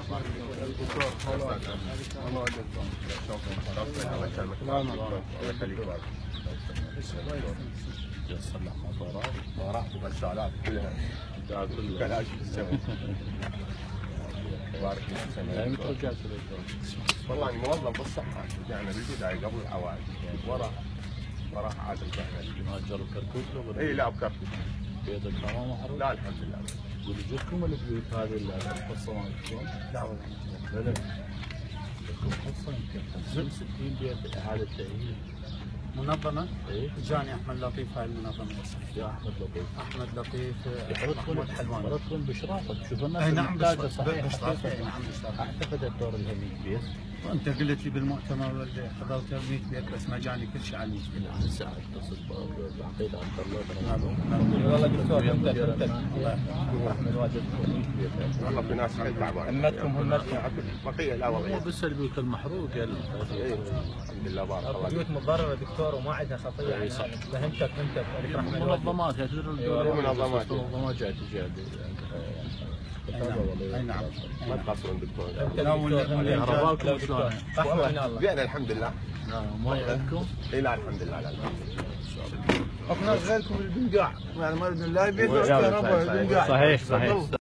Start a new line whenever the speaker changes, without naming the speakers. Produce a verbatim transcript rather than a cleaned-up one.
الله يجزاك. تصلح مطارات مطارات وغسالات كلها كلاش في السماء. بارك الله فيك. متى رجعت والله موظف بالصحة يعني بالبداية قبل العوائد ورا ورا عادل فهمي. مهاجر بكركوك لو؟ اي لا بكركوك. بيتك ما محروق؟ لا الحمد لله. ولجوكم البيوت هذه القصة مالتكم؟ لا والله لا لا. لكم قصة يمكن خمسين ستين بيت إعادة تأهيل. منظمة؟ ايه جاني احمد لطيف هاي المنظمة. يا احمد لطيف. احمد لطيف محمود حلوان. حضرتكم باشرافك تشوف الناس
اي نعم
باشرافي.
نعم باشرافي.
اعتقد الدور له مية بيت.
وانت قلت لي بالمؤتمر اللي حضرته مية بيت بس ما جاني كل شيء على مية بيت.
لا هسه اتصل بعقيد عبد الله.
والله دكتور همتك همتك الله
يرحم والدتكم مية بيت.
والله في ناس حيل تعبانين.
همتكم همتكم.
بقيه لا والله.
مو بس البيوت المحروقه.
الحمد لله بارك الله.
البيوت متضرره دكتور وما عندها خطيه يعني فهمتك همتك.
منظمات يعني تدري
منظمات
منظمات جايه تجي
اي نعم.
ما تقصرون دكتور.
لا ولا
رضاكم شلون؟
زين الحمد لله.
ما يعجبكم؟
اي لا الحمد لله لا.
احنا غيركم البنقاع يعني ما باذن الله بيت
صحيح صحيح.